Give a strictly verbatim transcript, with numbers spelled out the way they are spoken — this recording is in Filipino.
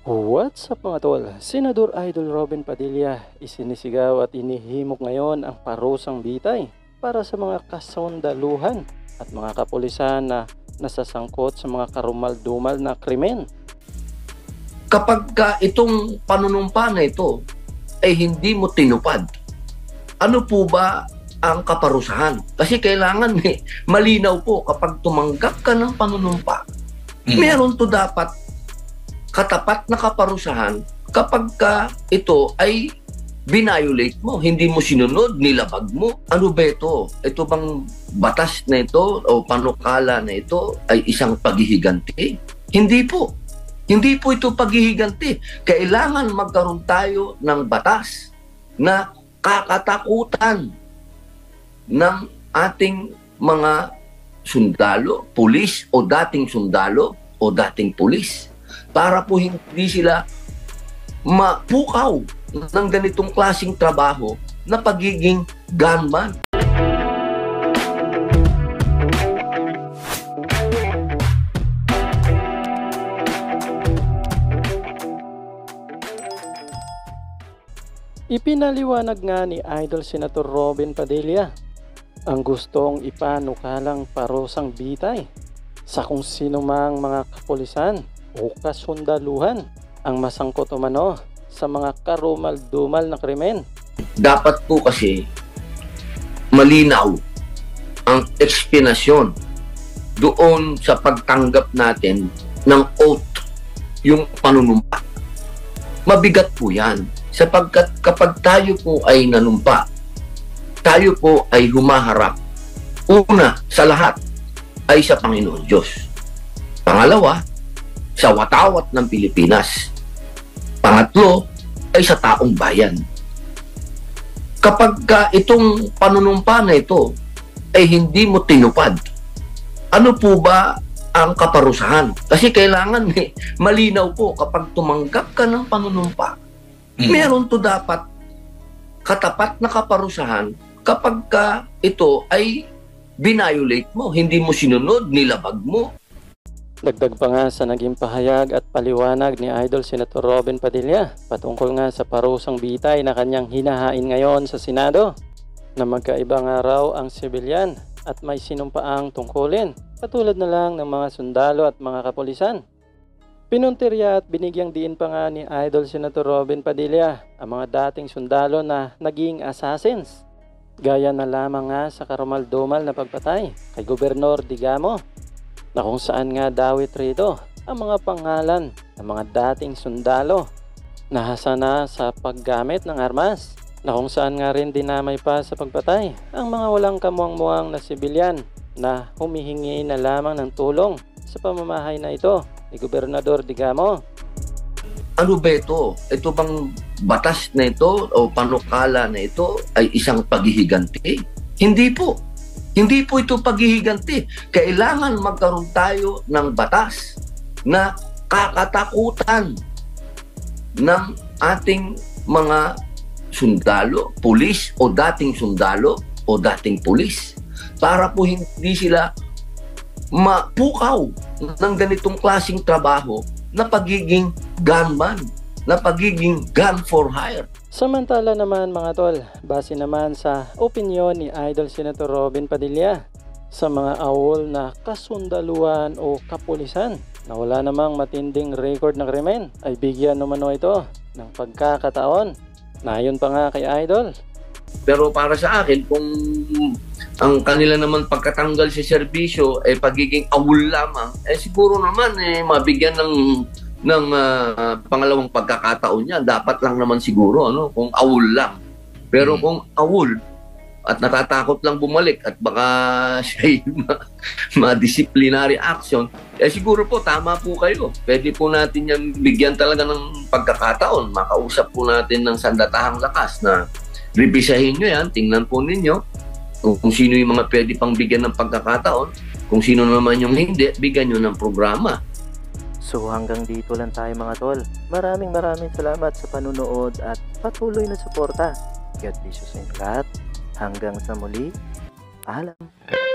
What's up mga tol? Senador Idol Robin Padilla isinisigaw at inihimok ngayon ang parusang bitay para sa mga kasundaluhan at mga kapulisan na nasasangkot sa mga karumal-dumal na krimen. Kapag ka itong panunumpa na ito ay hindi mo tinupad, ano po ba ang kaparusahan? Kasi kailangan eh, malinaw po kapag tumanggap ka ng panunumpa, mm. meron to dapat katapat na kaparusahan kapag ka ito ay binayolate mo, hindi mo sinunod, nilabag mo. Ano ba ito? Ito bang batas na ito o panukala na ito ay isang paghihiganti? Hindi po. Hindi po ito paghihiganti. Kailangan magkaroon tayo ng batas na kakatakutan ng ating mga sundalo, pulis o dating sundalo o dating pulis, para po hindi sila mapukaw ng ganitong klaseng trabaho na pagiging gunman. Ipinaliwanag nga ni Idol Senator Robin Padilla ang gustong ipanukalang parusang bitay sa kung sino mang mga kapulisan o kasundaluhan ang masangkot umano sa mga karumal-dumal na krimen. Dapat po kasi malinaw ang eksplanasyon doon sa pagtanggap natin ng oath, yung panunumpa. Mabigat po yan sapagkat kapag tayo po ay nanumpa, tayo po ay humaharap una sa lahat ay sa Panginoon Diyos. Pangalawa, sa watawat ng Pilipinas. Pangatlo ay sa taong bayan. Kapag ka itong panunumpa na ito ay hindi mo tinupad, ano po ba ang kaparusahan? Kasi kailangan eh, malinaw po kapag tumanggap ka ng panunumpa, mm. meron to dapat katapat na kaparusahan kapag ka ito ay binayolate mo, hindi mo sinunod, nilabag mo. Dagdag pa nga sa naging pahayag at paliwanag ni Idol Senator Robin Padilla patungkol nga sa parusang bitay na kanyang hinahain ngayon sa Senado, na magkaiba nga raw ang sibilyan at may sinumpaang tungkulin katulad na lang ng mga sundalo at mga kapulisan. Pinuntirya at binigyang diin pa nga ni Idol Senator Robin Padilla ang mga dating sundalo na naging assassins, gaya na lamang nga sa karumal-dumal na pagpatay kay Gobernador Digamo, na kung saan nga dawit rito ang mga pangalan ng mga dating sundalo na hasana sa paggamit ng armas, na kung saan nga rin dinamay pa sa pagpatay ang mga walang kamuang-muang na sibilyan na humihingi na lamang ng tulong sa pamamahay na ito ni Gobernador Digamo. Ano ba ito? Ito bang batas na ito o panukala na ito ay isang paghihiganti? Hindi po. Hindi po ito paghihiganti. Kailangan magkaroon tayo ng batas na kakatakutan ng ating mga sundalo, pulis o dating sundalo o dating pulis, para po hindi sila mapukaw ng ganitong klaseng trabaho na pagiging gunman, na pagiging gun for hire. Samantala naman mga tol, base naman sa opinyon ni Idol Senator Robin Padilla, sa mga awol na kasundaluhan o kapulisan na wala namang matinding record ng krimen ay bigyan naman ito ng pagkakataon. Nayon pa nga kay Idol. Pero para sa akin, kung ang kanila naman pagkatanggal sa serbisyo ay eh, pagiging awol lamang, eh siguro naman eh mabigyan ng ng uh, pangalawang pagkakataon niya, dapat lang naman siguro ano, kung awol lang. Pero hmm. kung awol at natatakot lang bumalik at baka siya ma-disciplinary action, eh siguro po tama po kayo. Pwede po natin yan bigyan talaga ng pagkakataon. Makausap po natin ng sandatahang lakas na revisahin nyo yan, tingnan po ninyo kung, kung sino yung mga pwede pang bigyan ng pagkakataon, kung sino naman yung hindi, bigyan nyo ng programa. So hanggang dito lang tayo mga tol. Maraming maraming salamat sa panunood at patuloy na suporta. God bless you sa inyo lahat. Hanggang sa muli. Paalam.